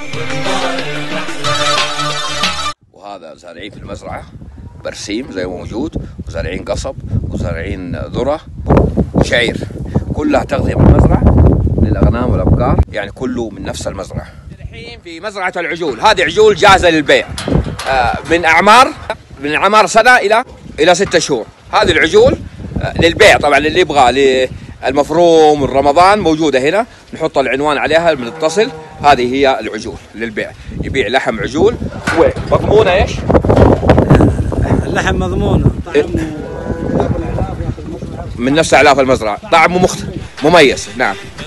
وهذا زارعين في المزرعة برسيم زي ما موجود، وزارعين قصب، وزارعين ذرة وشعير، كلها تغذية من المزرعة للأغنام والأبقار، يعني كله من نفس المزرعة. الحين في مزرعة العجول، هذه عجول جاهزة للبيع من أعمار سنة إلى 6 شهور. هذه العجول للبيع طبعا، اللي يبغى المفروم رمضان موجودة هنا، نحط العنوان عليها بنتصل. هذه هي العجول للبيع، يبيع لحم عجول ومضمونة ايش؟ اللحم مضمونة، طعمه من نفس أعلاف المزرعة، طعمه مميز. نعم.